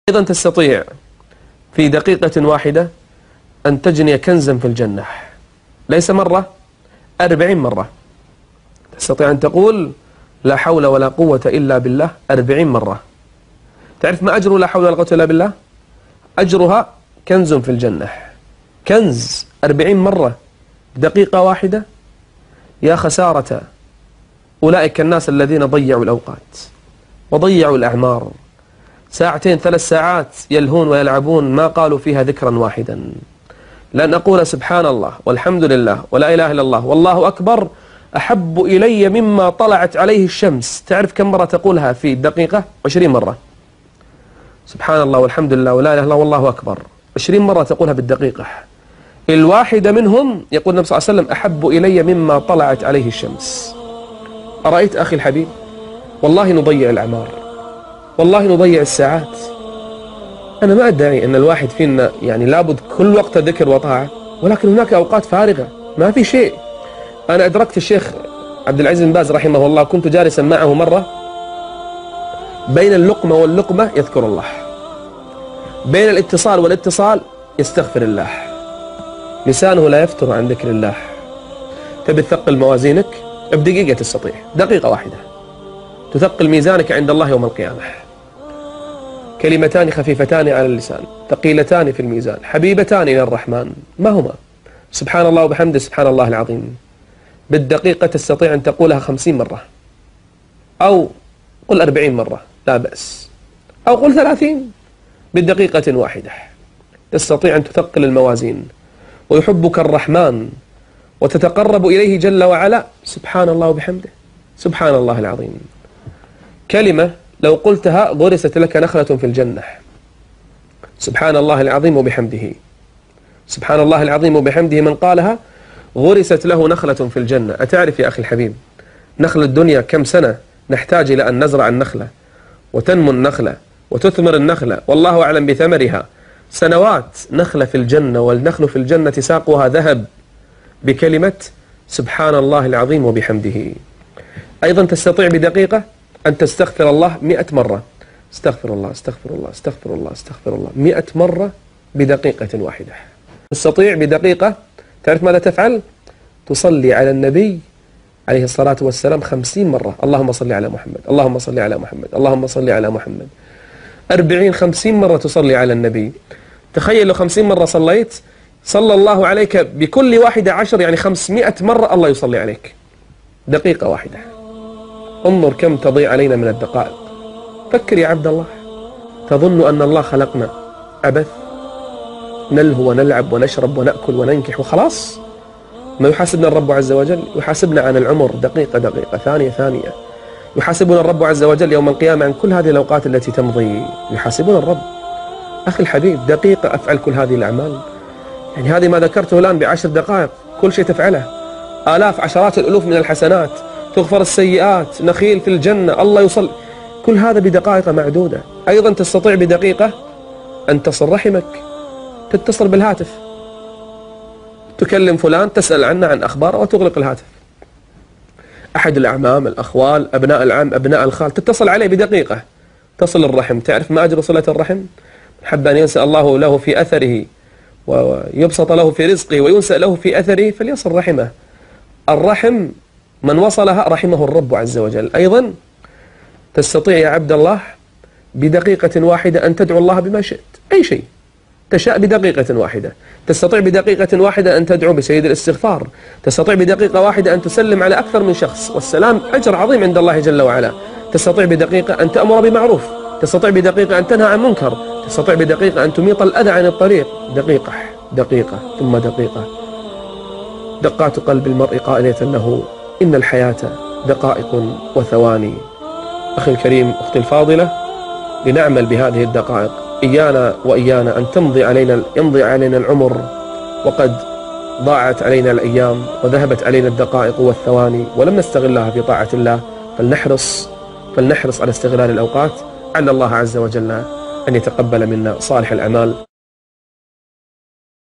أيضا تستطيع في دقيقة واحدة أن تجني كنزا في الجنة، ليس مرة، 40 مرة. تستطيع أن تقول لا حول ولا قوة إلا بالله 40 مرة. تعرف ما أجر لا حول ولا قوة إلا بالله؟ أجرها كنز في الجنة، كنز 40 مرة دقيقة واحدة. يا خسارة أولئك الناس الذين ضيعوا الأوقات وضيعوا الأعمار، 2 3 ساعات يلهون ويلعبون ما قالوا فيها ذكرا واحدا. لأن أقول سبحان الله والحمد لله ولا إله إلا الله والله أكبر أحب إلي مما طلعت عليه الشمس. تعرف كم مرة تقولها في دقيقة؟ 20 مرة. سبحان الله والحمد لله ولا إله إلا الله والله أكبر 20 مرة تقولها بالدقيقة. الواحدة منهم يقول النبي صلى الله عليه وسلم أحب إلي مما طلعت عليه الشمس. أرأيت أخي الحبيب؟ والله نضيع الأعمار، والله نضيع الساعات. أنا ما أدعي أن الواحد فينا يعني لابد كل وقت ذكر وطاعة، ولكن هناك أوقات فارغة ما في شيء. أنا أدركت الشيخ عبد العزيز بن باز رحمه الله، كنت جالسا معه مرة، بين اللقمة واللقمة يذكر الله، بين الاتصال والاتصال يستغفر الله، لسانه لا يفتر عن ذكر الله. تبي تثقل موازينك؟ بدقيقة تستطيع، دقيقة واحدة تثقل ميزانك عند الله يوم القيامة. كلمتان خفيفتان على اللسان ثقيلتان في الميزان حبيبتان إلى الرحمن، ما هما؟ سبحان الله وبحمده سبحان الله العظيم. بالدقيقة تستطيع أن تقولها 50 مرة، أو قل 40 مرة لا بأس، أو قل 30 بالدقيقة واحدة. تستطيع أن تثقل الموازين، ويحبك الرحمن وتتقرب إليه جل وعلا. سبحان الله وبحمده سبحان الله العظيم. كلمة لو قلتها غرست لك نخلة في الجنة. سبحان الله العظيم وبحمده سبحان الله العظيم وبحمده، من قالها غرست له نخلة في الجنة. أتعرف يا أخي الحبيب نخل الدنيا كم سنة نحتاج إلى أن نزرع النخلة وتنمو النخلة وتثمر النخلة، والله أعلم بثمرها، سنوات. نخلة في الجنة، والنخل في الجنة ساقها ذهب بكلمة سبحان الله العظيم وبحمده. أيضا تستطيع بدقيقة أن تستغفر الله 100 مرة. استغفر الله استغفر الله استغفر الله استغفر الله 100 مرة بدقيقة واحدة. تستطيع بدقيقة، تعرف ماذا تفعل؟ تصلي على النبي عليه الصلاة والسلام 50 مرة. اللهم صل على محمد اللهم صل على محمد اللهم صل على محمد. 40 50 مرة تصلي على النبي. تخيل لو 50 مرة صليت، صلى الله عليك بكل واحدة 10، يعني 500 مرة الله يصلي عليك. دقيقة واحدة. انظر كم تضيع علينا من الدقائق. فكر يا عبد الله، تظن أن الله خلقنا عبث نلهو ونلعب ونشرب ونأكل وننكح وخلاص؟ ما يحاسبنا الرب عز وجل؟ يحاسبنا عن العمر دقيقة دقيقة ثانية ثانية. يحاسبنا الرب عز وجل يوم القيامة عن كل هذه الأوقات التي تمضي. يحاسبنا الرب. أخي الحبيب دقيقة أفعل كل هذه الأعمال، يعني هذه ما ذكرته الآن ب10 دقائق كل شيء تفعله، آلاف عشرات الألوف من الحسنات، تغفر السيئات، نخيل في الجنة، الله يصل، كل هذا بدقائق معدودة. أيضا تستطيع بدقيقة أن تصل رحمك، تتصل بالهاتف، تكلم فلان تسأل عنه عن أخباره وتغلق الهاتف. أحد الأعمام الأخوال أبناء العم أبناء الخال تتصل عليه بدقيقة، تصل الرحم. تعرف ما أجر صلة الرحم؟ حب أن ينسأ الله له في أثره ويبسط له في رزقه وينسأ له في أثره فليصل رحمه. الرحم من وصلها رحمه الرب عز وجل. أيضا تستطيع يا عبد الله بدقيقة واحدة أن تدعو الله بما شئت، أي شيء تشاء بدقيقة واحدة. تستطيع بدقيقة واحدة أن تدعو بسيد الاستغفار. تستطيع بدقيقة واحدة أن تسلم على أكثر من شخص، والسلام أجر عظيم عند الله جل وعلا. تستطيع بدقيقة أن تأمر بمعروف. تستطيع بدقيقة أن تنهى عن منكر. تستطيع بدقيقة أن تميط الأذى عن الطريق. دقيقة دقيقة ثم دقيقة. دقات قلب المرء قائلة له إن الحياة دقائق وثواني. أخي الكريم أختي الفاضلة، لنعمل بهذه الدقائق. إيانا وإيانا أن يمضي علينا العمر وقد ضاعت علينا الأيام وذهبت علينا الدقائق والثواني ولم نستغلها في طاعة الله. فلنحرص على استغلال الأوقات، على الله عز وجل أن يتقبل منا صالح الأعمال.